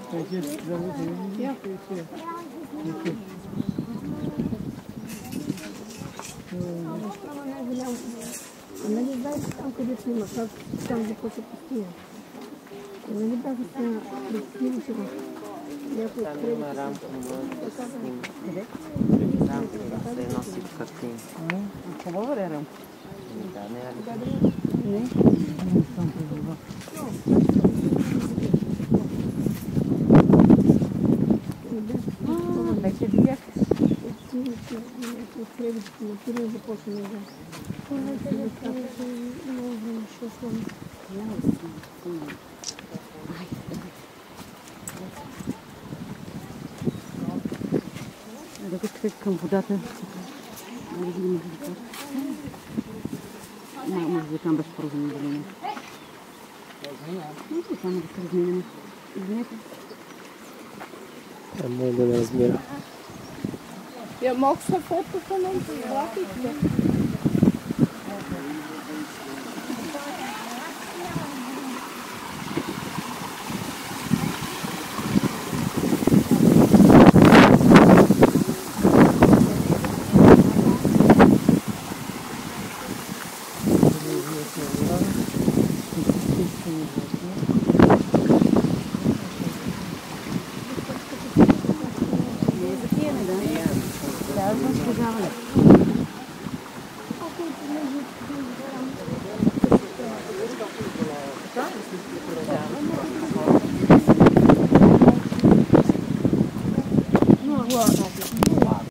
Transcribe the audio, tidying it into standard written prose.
Нали знаете там, където има, там започва пустиня. Нали даже са красиво сега. Там има рамка, може да се снима. Къде? Рамка, да се носи картини. Хубава ли е рамка? Да, не е ли? Не. Вече видях. От започна да игра. Докато към водата, може да там беше поразумение. Само да се разминем. Извинете. Мога да не разбира. Я мога се фотката на графиките. Да,